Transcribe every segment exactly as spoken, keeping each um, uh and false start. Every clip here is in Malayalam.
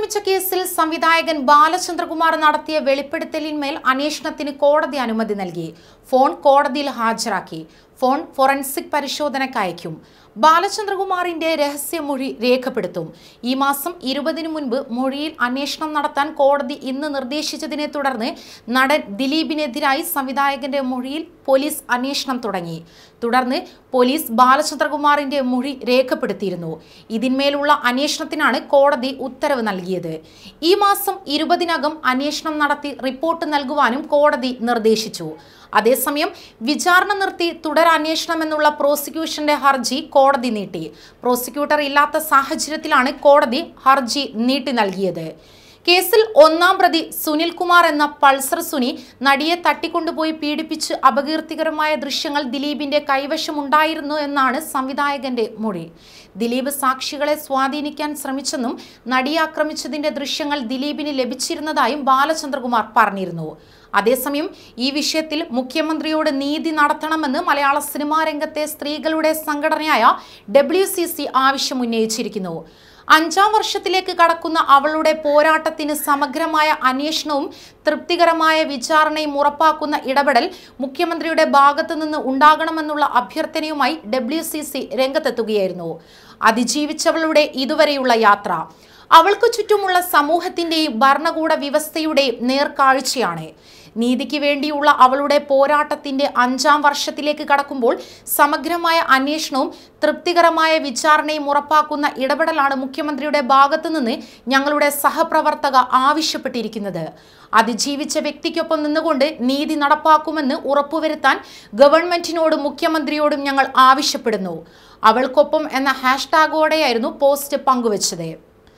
ആക്രമിച്ച കേസിൽ സംവിധായകൻ ബാലചന്ദ്രകുമാർ നടത്തിയ വെളിപ്പെടുത്തലിന്മേൽ അന്വേഷണത്തിന് കോടതി അനുമതി നൽകി. ഫോൺ കോടതിയിൽ ഹാജരാക്കി. ഫോൺ ഫോറൻസിക് പരിശോധനയ്ക്ക് അയക്കും. ബാലചന്ദ്രകുമാറിന്റെ രഹസ്യമൊഴി രേഖപ്പെടുത്തും. ഈ മാസം ഇരുപതിന് മുൻപ് മൊഴിയിൽ അന്വേഷണം നടത്താൻ കോടതി ഇന്ന് നിർദ്ദേശിച്ചതിനെ തുടർന്ന് നടൻ ദിലീപിനെതിരായി സംവിധായകന്റെ മൊഴിയിൽ പോലീസ് അന്വേഷണം തുടങ്ങി. തുടർന്ന് പോലീസ് ബാലചന്ദ്രകുമാറിന്റെ മൊഴി രേഖപ്പെടുത്തിയിരുന്നു. ഇതിന്മേലുള്ള അന്വേഷണത്തിനാണ് കോടതി ഉത്തരവ് നൽകിയത്. ഈ മാസം ഇരുപതിനകം അന്വേഷണം നടത്തി റിപ്പോർട്ട് നൽകുവാനും കോടതി നിർദ്ദേശിച്ചു. അതേസമയം വിചാരണ നിർത്തി തുടരന്വേഷണമെന്നുള്ള പ്രോസിക്യൂഷന്റെ ഹർജി കോടതി നീട്ടി. പ്രോസിക്യൂട്ടർ ഇല്ലാത്ത സാഹചര്യത്തിലാണ് കോടതി ഹർജി നീട്ടി നൽകിയത്. കേസിൽ ഒന്നാം പ്രതി സുനിൽകുമാർ എന്ന പൾസർ സുനി നടിയെ തട്ടിക്കൊണ്ടുപോയി പീഡിപ്പിച്ച് അപകീർത്തികരമായ ദൃശ്യങ്ങൾ ദിലീപിന്റെ കൈവശമുണ്ടായിരുന്നു എന്നാണ് സംവിധായകന്റെ മൊഴി. ദിലീപ് സാക്ഷികളെ സ്വാധീനിക്കാൻ ശ്രമിച്ചെന്നും നടിയെ ആക്രമിച്ചതിന്റെ ദൃശ്യങ്ങൾ ദിലീപിന് ലഭിച്ചിരുന്നതായും ബാലചന്ദ്രകുമാർ പറഞ്ഞിരുന്നു. അതേസമയം ഈ വിഷയത്തിൽ മുഖ്യമന്ത്രിയോട് നീതി നടത്തണമെന്ന് മലയാള സിനിമാ രംഗത്തെ സ്ത്രീകളുടെ സംഘടനയായ ഡബ്ല്യു സി സി ആവശ്യമുന്നയിച്ചിരിക്കുന്നു. അഞ്ചാം വർഷത്തിലേക്ക് കടക്കുന്ന അവളുടെ പോരാട്ടത്തിന് സമഗ്രമായ അന്വേഷണവും തൃപ്തികരമായ വിചാരണയും ഉറപ്പാക്കുന്ന ഇടപെടൽ മുഖ്യമന്ത്രിയുടെ ഭാഗത്തു നിന്ന് ഉണ്ടാകണമെന്നുള്ള അഭ്യർത്ഥനയുമായി ഡബ്ല്യു സി സി രംഗത്തെത്തുകയായിരുന്നു. അതിജീവിച്ചവളുടെ ഇതുവരെയുള്ള യാത്ര അവൾക്ക് ചുറ്റുമുള്ള സമൂഹത്തിന്റെയും ഭരണകൂട വ്യവസ്ഥയുടെയും നേർക്കാഴ്ചയാണ്. നീതിക്ക് വേണ്ടിയുള്ള അവളുടെ പോരാട്ടത്തിന്റെ അഞ്ചാം വർഷത്തിലേക്ക് കടക്കുമ്പോൾ സമഗ്രമായ അന്വേഷണവും തൃപ്തികരമായ വിചാരണയും ഉറപ്പാക്കുന്ന ഇടപെടലാണ് മുഖ്യമന്ത്രിയുടെ ഭാഗത്തു നിന്ന് ഞങ്ങളുടെ സഹപ്രവർത്തക ആവശ്യപ്പെട്ടിരിക്കുന്നത്. അതിജീവിച്ച വ്യക്തിക്കൊപ്പം നിന്നുകൊണ്ട് നീതി നടപ്പാക്കുമെന്ന് ഉറപ്പുവരുത്താൻ ഗവൺമെന്റിനോടും മുഖ്യമന്ത്രിയോടും ഞങ്ങൾ ആവശ്യപ്പെടുന്നു. അവൾക്കൊപ്പം എന്ന ഹാഷ്ടാഗോടെയായിരുന്നു പോസ്റ്റ് പങ്കുവച്ചത്.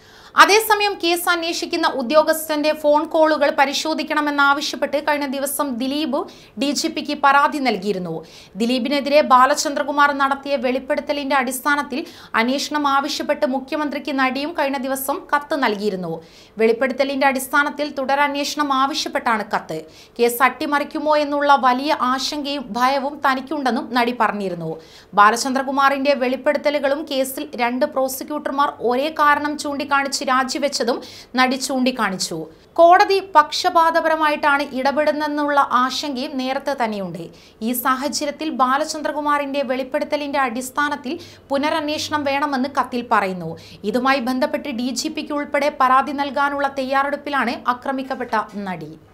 അതേസമയം കേസ് അന്വേഷിക്കുന്ന ഉദ്യോഗസ്ഥന്റെ ഫോൺ കോളുകൾ പരിശോധിക്കണമെന്നാവശ്യപ്പെട്ട് കഴിഞ്ഞ ദിവസം ദിലീപ് ഡി ജി പിക്ക് പരാതി നൽകിയിരുന്നു. ദിലീപിനെതിരെ ബാലചന്ദ്രകുമാർ നടത്തിയ വെളിപ്പെടുത്തലിന്റെ അടിസ്ഥാനത്തിൽ അന്വേഷണം ആവശ്യപ്പെട്ട് മുഖ്യമന്ത്രിക്ക് നടിയും കഴിഞ്ഞ ദിവസം കത്ത് നൽകിയിരുന്നു. വെളിപ്പെടുത്തലിന്റെ അടിസ്ഥാനത്തിൽ തുടരന്വേഷണം ആവശ്യപ്പെട്ടാണ് കത്ത്. കേസ് അട്ടിമറിക്കുമോ എന്നുള്ള വലിയ ആശങ്കയും ഭയവും തനിക്കുണ്ടെന്നും നടി പറഞ്ഞിരുന്നു. ബാലചന്ദ്രകുമാറിന്റെ വെളിപ്പെടുത്തലുകളും കേസിൽ രണ്ട് പ്രോസിക്യൂട്ടർമാർ ഒരേ കാരണം ചൂണ്ടിക്കാണിച്ച് രാജിവെച്ചതും നടി ചൂണ്ടിക്കാണിച്ചു. കോടതി പക്ഷപാതപരമായിട്ടാണ് ഇടപെടുന്നെന്നുള്ള ആശങ്കയും നേരത്തെ തന്നെയുണ്ട്. ഈ സാഹചര്യത്തിൽ ബാലചന്ദ്രകുമാറിന്റെ വെളിപ്പെടുത്തലിന്റെ അടിസ്ഥാനത്തിൽ പുനരന്വേഷണം വേണമെന്ന് കത്തിൽ പറയുന്നു. ഇതുമായി ബന്ധപ്പെട്ട് ഡി ജി പിക്ക് ഉൾപ്പെടെ പരാതി നൽകാനുള്ള തയ്യാറെടുപ്പിലാണ് ആക്രമിക്കപ്പെട്ട നടി.